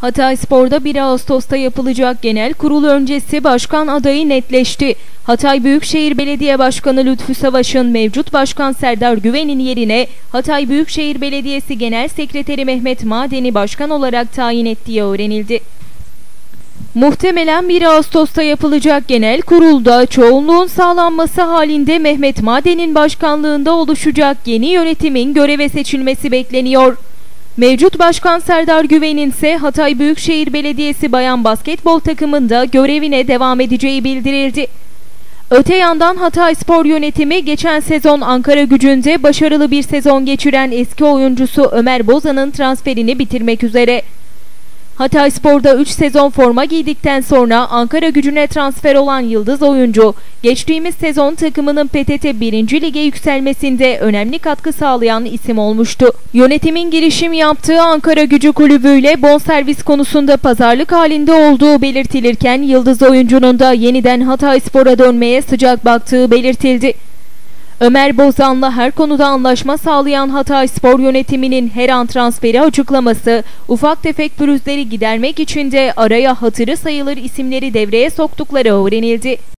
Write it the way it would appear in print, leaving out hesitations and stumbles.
Hatayspor'da 1 Ağustos'ta yapılacak genel kurul öncesi başkan adayı netleşti. Hatay Büyükşehir Belediye Başkanı Lütfü Savaş'ın mevcut başkan Serdar Güven'in yerine Hatay Büyükşehir Belediyesi Genel Sekreteri Mehmet Maden'i başkan olarak tayin ettiği öğrenildi. Muhtemelen 1 Ağustos'ta yapılacak genel kurulda çoğunluğun sağlanması halinde Mehmet Maden'in başkanlığında oluşacak yeni yönetimin göreve seçilmesi bekleniyor. Mevcut başkan Serdar Güven'in ise Hatay Büyükşehir Belediyesi bayan basketbol takımında görevine devam edeceği bildirildi. Öte yandan Hatayspor yönetimi geçen sezon Ankaragücü'nde başarılı bir sezon geçiren eski oyuncusu Ömer Bozan'ın transferini bitirmek üzere. Hatayspor'da 3 sezon forma giydikten sonra Ankaragücü'ne transfer olan yıldız oyuncu, geçtiğimiz sezon takımının PTT 1. Lig'e yükselmesinde önemli katkı sağlayan isim olmuştu. Yönetimin girişim yaptığı Ankaragücü kulübüyle bonservis konusunda pazarlık halinde olduğu belirtilirken yıldız oyuncunun da yeniden Hatayspor'a dönmeye sıcak baktığı belirtildi. Ömer Bozan'la her konuda anlaşma sağlayan Hatayspor yönetiminin her an transferi açıklaması, ufak tefek pürüzleri gidermek için de araya hatırı sayılır isimleri devreye soktukları öğrenildi.